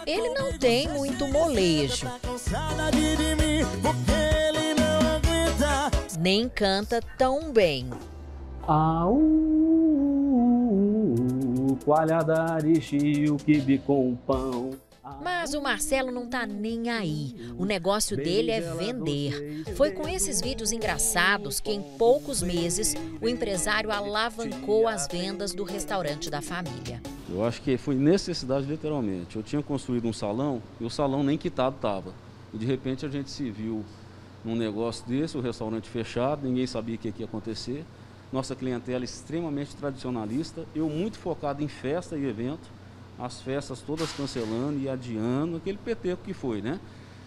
Ele não tem muito molejo, nem canta tão bem. O quibe com pão. Mas o Marcelo não tá nem aí. O negócio dele é vender. Foi com esses vídeos engraçados que em poucos meses o empresário alavancou as vendas do restaurante da família. Eu acho que foi necessidade, literalmente. Eu tinha construído um salão e o salão nem quitado estava. E de repente a gente se viu num negócio desse, o restaurante fechado, ninguém sabia o que ia acontecer. Nossa clientela extremamente tradicionalista, eu muito focado em festa e evento. As festas todas cancelando e adiando, aquele peteco que foi, né?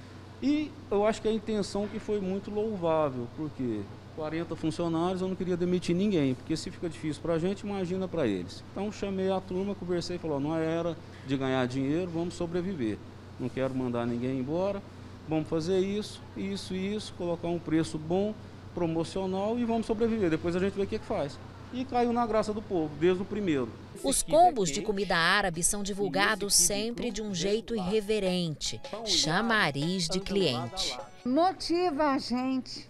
E eu acho que a intenção que foi muito louvável, porque 40 funcionários, eu não queria demitir ninguém, porque se fica difícil para a gente, imagina para eles. Então chamei a turma, conversei e falei, não é era de ganhar dinheiro, vamos sobreviver. Não quero mandar ninguém embora, vamos fazer isso, colocar um preço bom, promocional e vamos sobreviver. Depois a gente vê o que faz. E caiu na graça do povo, desde o primeiro. Os combos de comida árabe são divulgados sempre de um jeito irreverente, chamariz de cliente. Motiva a gente.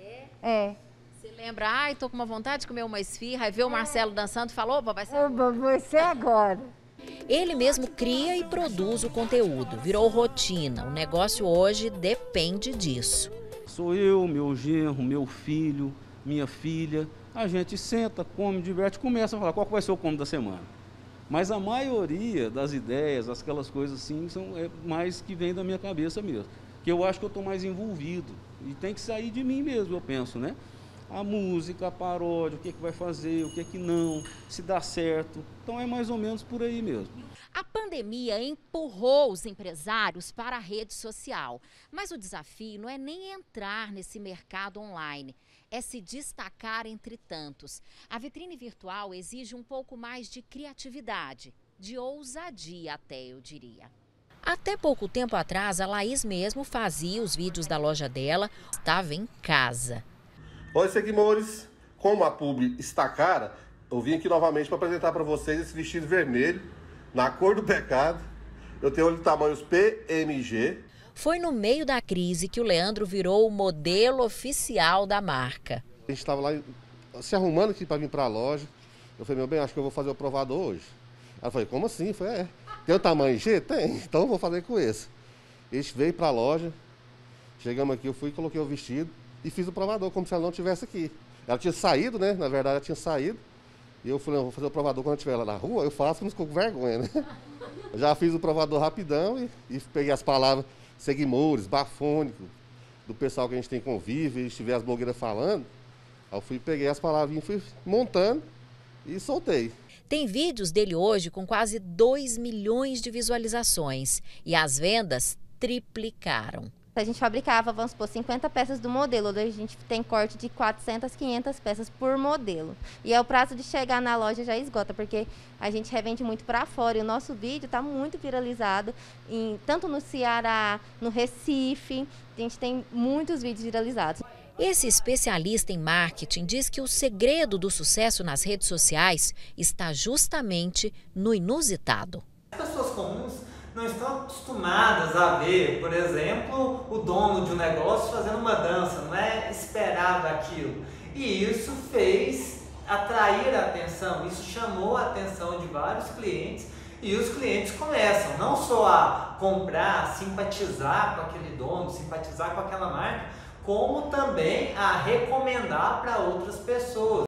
É. Você lembra, ai, tô com uma vontade de comer uma esfirra, aí vê o Marcelo dançando e falou, opa, vai ser agora. Vai ser agora. Ele mesmo cria e produz o conteúdo, virou rotina. O negócio hoje depende disso. Sou eu, meu genro, meu filho, minha filha. A gente senta, come, diverte, começa a falar qual vai ser o combo da semana. Mas a maioria das ideias, aquelas coisas assim, são mais que vem da minha cabeça mesmo. Que eu acho que eu estou mais envolvido. E tem que sair de mim mesmo, eu penso, né? A música, a paródia, o que vai fazer, o que não, se dá certo. Então é mais ou menos por aí mesmo. A pandemia empurrou os empresários para a rede social. Mas o desafio não é nem entrar nesse mercado online, é se destacar entre tantos. A vitrine virtual exige um pouco mais de criatividade, de ousadia até, eu diria. Até pouco tempo atrás, a Laís mesmo fazia os vídeos da loja dela, estava em casa. Oi, seguidores, como a publi está cara, eu vim aqui novamente para apresentar para vocês esse vestido vermelho, na cor do pecado. Eu tenho ele de tamanhos PMG. Foi no meio da crise que o Leandro virou o modelo oficial da marca. A gente estava lá se arrumando aqui para vir para a loja. Eu falei, meu bem, acho que eu vou fazer o provador hoje. Ela falou, como assim? Eu falei, tem o tamanho G? Tem, então eu vou fazer com esse. A gente veio para a loja, chegamos aqui, eu fui e coloquei o vestido e fiz o provador, como se ela não estivesse aqui. Ela tinha saído, né? Na verdade, ela tinha saído. E eu falei, eu vou fazer o provador quando eu estiver lá na rua, eu faço, não ficou com vergonha, né? Eu já fiz o provador rapidão e peguei as palavras seguimores, bafônico, do pessoal que a gente tem convívio, e estiver as blogueiras falando. Aí eu peguei as palavrinhas, fui montando e soltei. Tem vídeos dele hoje com quase 2 milhões de visualizações e as vendas triplicaram. A gente fabricava, vamos supor, 50 peças do modelo, hoje a gente tem corte de 400, 500 peças por modelo. E é o prazo de chegar na loja já esgota, porque a gente revende muito para fora. E o nosso vídeo está muito viralizado, tanto no Ceará, no Recife, a gente tem muitos vídeos viralizados. Esse especialista em marketing diz que o segredo do sucesso nas redes sociais está justamente no inusitado. As pessoas comuns não estão acostumadas a ver, por exemplo, o dono de um negócio fazendo uma dança, não é esperado aquilo. E isso fez atrair a atenção, isso chamou a atenção de vários clientes e os clientes começam não só a comprar, a simpatizar com aquele dono, simpatizar com aquela marca, como também a recomendar para outras pessoas.